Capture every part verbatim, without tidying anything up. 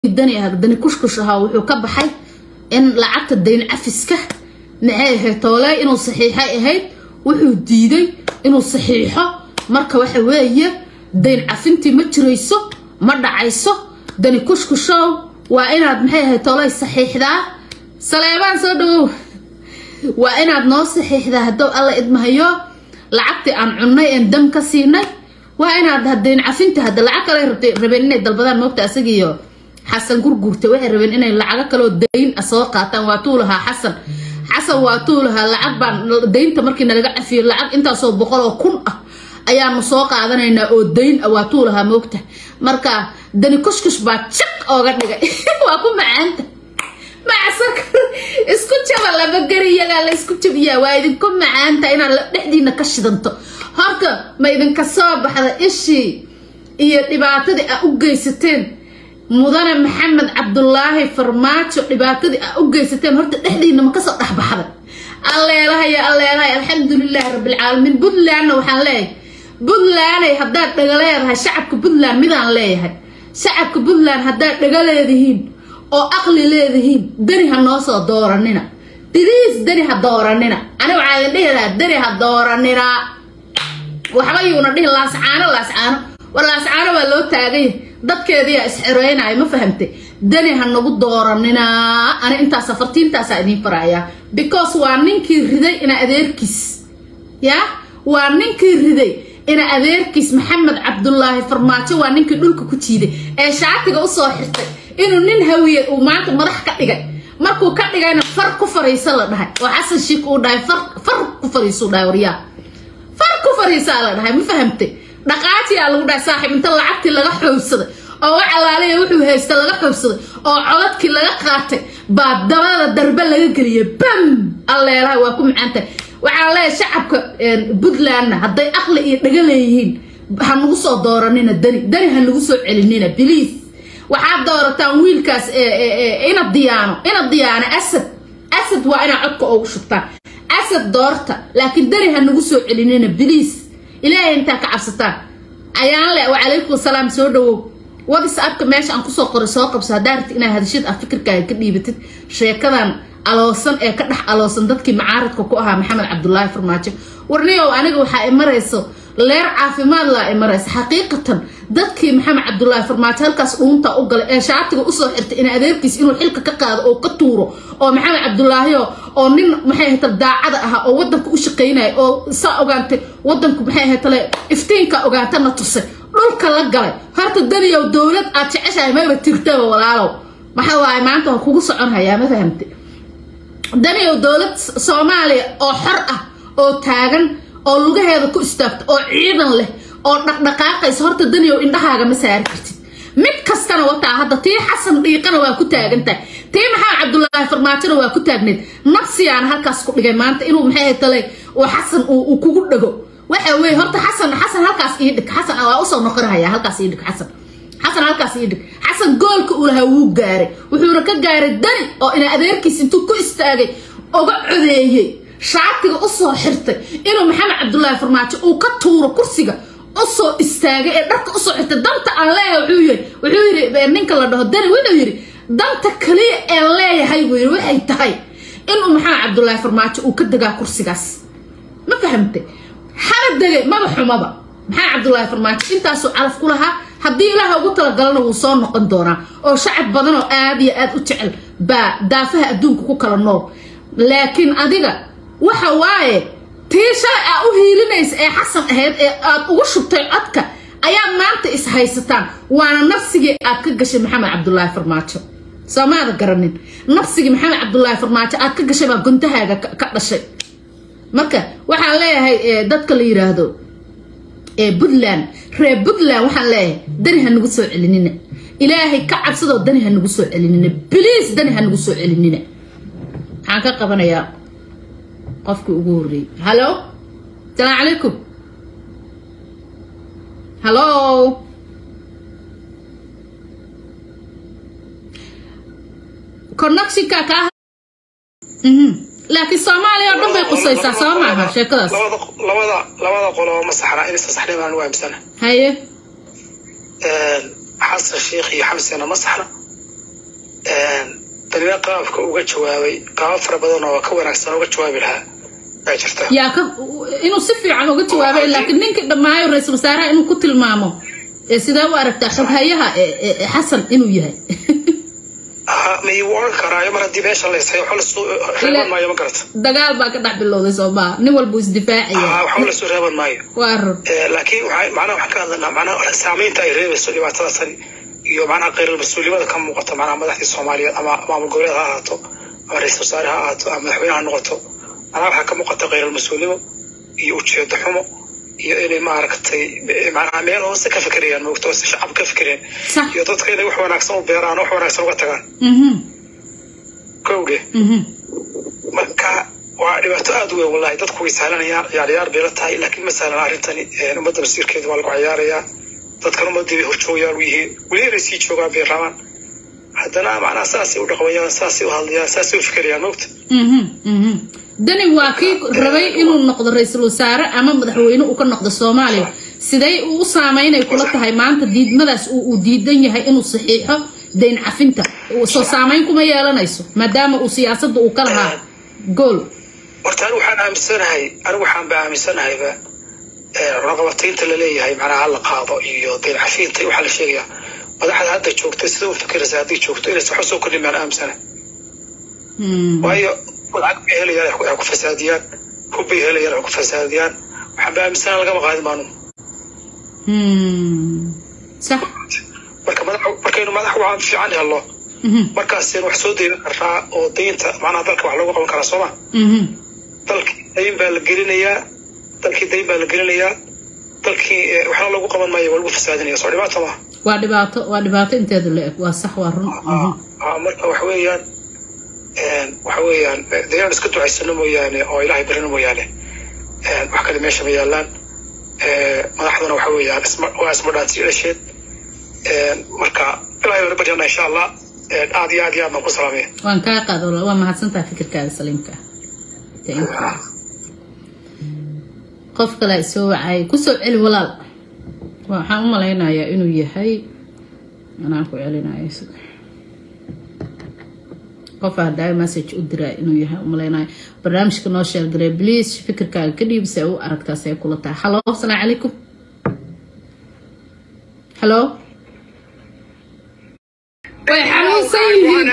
دني هذا دني كشكش ها وحكب حي إن لعبت الدين عفسكه معاه طولاي إنه صحيحة هاي وحديدي إنه صحيحة مركب وحوية دين عفنتي متريسو مرة عيسو دني كشكشاو وإن معاه طولاي صحيح ذا سليمان صدو وإن نو صحيح ذا هدو الله إدمهيو لعبت عن عني إن دم كسيني وإن هدين عفنتي هذا العقل ربنا الدلبان موت أسجيو حسن قرقرت وحي ربين إنay lacag kale oo deyn asoo qaataan waa tuulaha xasan xasan waa tuulaha lacag baan deynta markii naga cafiyo lacag inta soo boqol oo kun ah ayaanu soo qaadanaynaa oo deyn waa tuulaha moogta marka dani kushkush baa chaq ooga dhigay waa ku macaanta macsak isku jaba laba gariyaga la isku jabiyaa waa idin ku macaanta in la dhexdiina ka shidanto horta ma idin ka soo baxda ishii iyo dhibaatadii ay u geysateen مدن محمد عبد الله فرماتشو دباتدي اوغيستين هورتا دخدينا ما كسو دخبخدا الله يلا يا الله يلا الحمد لله رب العالمين بدلان waxaan leeyahay بدلان hadaa dhagaleedahay shacabka بدلان midaan leeyahay shacabka بدلان hadaa dhagaleedihiin oo aqli leedihiin dari ha noo soo dooranina diris dari ha dooranina ana waxaan dhihiraa dari ha dooranina waxba yuuna dhihi laascaano laascaano walaascaano waa loo taagay dadkeedii isxireenay ma fahamtay dani ha nagu dooranina ana inta safartiintaas idin faraaya because waa ninkii riday ina adeerkiis ya waa ninkii riday ina adeerkiis maxamed cabdullaahi farmaajo waa ninkii dhulka ku jiiday ee shaatiga u soo xirtay inuu nin hawiye uu maanta madax ka dhigay markuu ka dhigayna far ku fariisan la dhahay oo xasan shiik uu dhahay far far ku fariiso dhahay wariya far ku fariisan la dhahay ma fahamtay dhaqaati aa lagu dhahay saaxiib inta lacagtii laga xoogsaday oo wax alaaleey wuxuu haystay laga xoogsaday oo codadkii laga qaatay baa dabada darbe laga galiyay bam alleelaha waa ku macaantay waxaan leeyahay shacabka Puntland hadday aqli iyo dhaga leeyihiin ha nagu soo dooranina dani dani ha nagu soo celinina please waxaad doorataan wiilkaas ina diyaano ina diyaano asad asad waa ina codka ugu shubtaan asad doorta laakiin dani ha nagu soo celinina please إلهي أنت كعبستان أيان لا وعليكم السلام سودو وبس أبك ماشي أنكو سوق رساق بس هدارت إن هذا الشيء أفكر كاي كدي بتت شيء كذا على وصل إيه كده على وصل ضدك معارض كوكوها محمد عبد الله فرماتش ورنيو أنا جو حق مريسو لير عافي ما لا مريس حقيقة ضدك محمد عبد الله فرماتش هالكاس أنت أقول إيه شعبتك أصلا إرت إن أديركيس إنه حلك كقاد أو كتورو أو محمد عبد الله يو أو نين محيه تبدأ عدها أو ودنك وشقينا أو سا أوجانت ودنك محيه تلا إفتينك أوجانت نتصل رولك لقلي هرت الدنيا والدولة أتعشى ما بترتبه ولا لو ما حواي ما أنت هكوس عنها يا ما فهمت الدنيا والدولة صوماليا أو حرقة أو تاجن أو لقى هذا كوستفت أو عيدا له أو دقائق هرت الدنيا وإنها مسار كرتي mid kastana wata hadda tii xasan dhiiqana waa ku taagantay tii maxaa cabdullaahi farmaajona waa ku taagneed nafsiyaan halkaas ku dhigay maanta inuu maxay talay oo xasan uu kugu dhago waxa weey horta xasan xasan halkaas ii dhig xasan waa u soo noqonaya halkaas ii dhig xasan xasan halkaas ii dhig xasan goolka uu lahaa wuu gaaray wuxuuna ka gaaray dani oo ina adeerkiis intuu ku istaagay oga codeeyay shaatiga u soo xirtay inuu maxamed cabdullaahi farmaajo uu ka tuuro kursiga أصو استاجي درك أصو حتى دمت الله وحوي وحوي بأنك الله ده دني وين يري دمت كلي الله هاي وير وحي تهاي إنه محمد عبد الله فرماتش وكدجا كرسي جاس ما فهمت حرب دقيق ما بحوم أبا محمد عبد الله فرماتش أنت أسو عرف كلها هدي لها وقلت لك قالنا وصار نقدرنا أو شعب بدنا أبي أد وتعل با دافع الدون كوكا النور لكن أديك وحواي تيشا أو هيرينيس إيه حسن هاد إيه أوش بتاعتك أيام ما أنت إس هايستان وأنا نفسي أكجش محمد عبد الله فرماتشو سما هذا قرنين نفسي محمد عبد الله فرماتشو أكجش ما كنت هذا كذا شيء مركا وحلاي هاي دتك اللي يرادو إيه بدلان ري بدلان وحلاي دني هنقصو علينا إلهي كعب صدق دني هنقصو علينا بليز دني هنقصو علينا حنك قبنا يا قفك أقولي هلو السلام عليكم هلو كونكسي كاكا اها لكن الصومالي يردن بيقصيصا سوا معها شكراس لماذا لماذا قولوا مسحنا إن استصحنا بان وايم سنة هاي حسن الشيخ يحمس أنا مسحنا tanina qaabka uga jawaabay qaab fara badan oo ka wanaagsan uga jawaabi lahaa ay jirta yaa ka inuu si fiican uga jawaabay laakiin ninka dhamaayo ra'iisul wasaaraha inuu ku tilmaamo ee sida uu aragtaa xoghayaha ee Xasan inuu yahay ha ma yuuran karaayo mar hadii meesha la isay waxa la soo reeban maayo ma garata dagaal baa ka dhac bilowday Soomaa nin walba is difaacaya waxa la soo reeban maayo waar ee laakiin waxa macna wax ka hadlana macna saameynta ay reebayso dhibaatada tan iyo macna qeyr mas'uuliyada ka muuqata macna madaxda Soomaaliyeed ama maamul goboleed ha ahaato ama ra'iisul wasaaraha ha ahaato ama madaxweynaha noqoto ana waxa ka muuqata qeyr mas'uuliyada iyo ujeedo xumo iyo inay ma aragtay macna meel oo ka fikirayaan moogto shacab ka fikireen iyo dadka inay wax wanaagsan u beeraan wax wanaagsan uga tagaan mhm kowge mhm marka waa dhibaato aad u weyn wallahi dadku way sahlanayaan ciyaar beela tahay laakiin ma sahlan arintani ummadda masiirkeedu waa lagu ciyaarayaa dadkan ummadii horjoogayaan wixii wali ay sii joogaan beeraan haddana macna saasi u dhaqmayaan saasi u hadlayaan saasi u fikirayaan moogto mhm mhm dani waa kii rabay inuu noqdo ra'iisul wasaare ama madaxweyne uu ka noqdo Soomaaliya siday uu saameynay kula tahay maanta diidmadaas uu diidan yahay inuu saxiixo deyn cafinta oo soo saameyn kuma yeelanayso maadaama uu siyaasadda uu ka lahaa gool horta waxaan aaminsanahay anigu waxaan aaminsanahay ba ee raqabtaynta la leeyahay macnaha la qaado iyo deyn cafinta waxa la sheegayaa madaxda hadda joogta sida uu fikiraysa hadii joogto inay sax soo kordhimaan aaminsanahay waayo والعقب هلا يروح يروح فساديان كوبي هلا يروح فساديان وحبا مسنا لقى مقادم مانو امم صح marka madax marka inuu madax waxaan fiican yahay Allah markaas in wax soo deeyn karaa oo deynta macnaha dalka wax loogu qaban karaa Soomaa mhm dalka deyn baa la gelinayaa dalkii deyn baa la gelinayaa dalkii waxa loogu qaban maayo walba fasaadinaya soo dhibaato ma waa dhibaato waa dhibaato inteeda la eg waa sax waa run ah marka wax weeyaan een waxa weeyaan deegaan isku ducaysano mooyaane oo Ilaahay barino mooyaane een wax kale meesha ma yaalaan ee madaxdana waxa weeyaan isma waa isma dhaanti dhasheed een marka Ilaahay wada barina insha Allah ee aad iyo aad iyo aad ku salaamay waan ka qaado waa mahadsantahay fikirkaaga saliimka qof kale soo wacay ku soo celi walaal waxaan u maleynayaa inuu yahay anaa ku celinayo qof hada message u diray inuu yahay umaleynay barnaamijka noo share garay please fikirkaaga ka dhiibsay oo aragtaas ay kula tahay hello assalamu alaykum hello way xanuunsan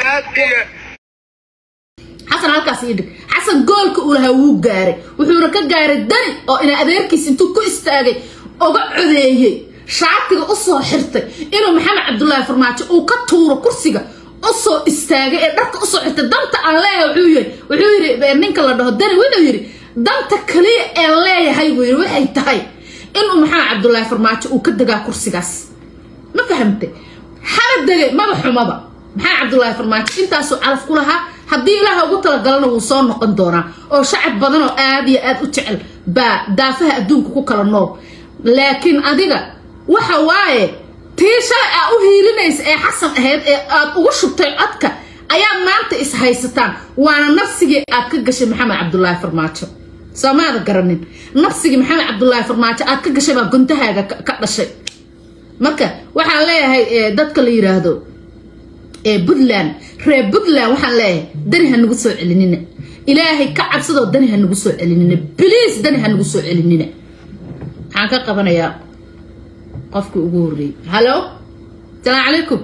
xasan halkaas ii dhig xasan goolka uu lahaa wuu gaaray wuxuuna ka gaaray dani oo ina adeerkiis intuu ku istaagay oga codeeyay shaatiga u soo xirtay inuu maxamed cabdullaahi farmaajo uu ka tuuro kursiga أصو استاجي درك أصو حتى دمت الله وحوي وحوي بينك الله ده دني وين يري دمت كلي الله هاي وين وحي تهاي إنه محمد عبد الله فرماتش وكدجا كرسي جاس ما فهمت حرد دقي ما بحوم أبا محمد عبد الله فرماتش أنت أسو عرف كلها هدي لها وقلت لك قالنا وصار نقدرنا أو شعب بدنا أبي أد وتعل با دافع الدون كوكا النور لكن أديك وحواي تيشا أو هيلينيس إيه حسن هاد إيه وشبتي أتك أيام ما أنت إس هايستان وأنا نفسي أتكجش محمد عبد الله فرماتشو سما هذا قرنين نفسي محمد عبد الله فرماتشو أتكجش ما كنت هذا كذا شيء مركا وحلاي هاي دتك اللي يرادو إيه بدلان ري بدلان وحلاي دني هنقصو علينا إلهي كعب صدق دني هنقصو علينا بليز دني هنقصو علينا حاجة قبنا يا قفك أقولي هلو السلام عليكم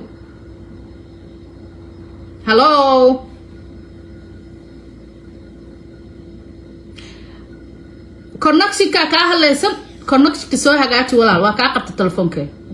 هلو كونكسي كا كا هليسن كونكسي كسو هاغاتي ولا وا كا قبت تليفونك